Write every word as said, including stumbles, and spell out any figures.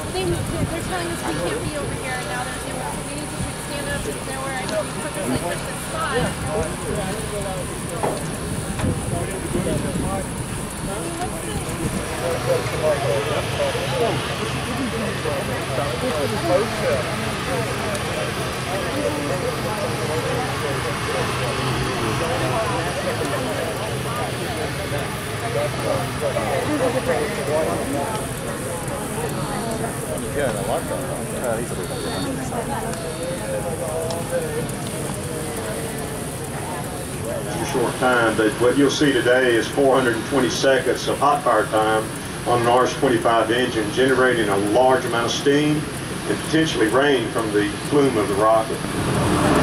They, they're telling us we can't be over here, and now they're saying well, we need to stand up to nowhere. I know we purposely picked this spot. Yeah, I like that. Uh, he's a bit a short time, but what you'll see today is four hundred twenty seconds of hot fire time on an R S twenty-five engine, generating a large amount of steam and potentially rain from the plume of the rocket.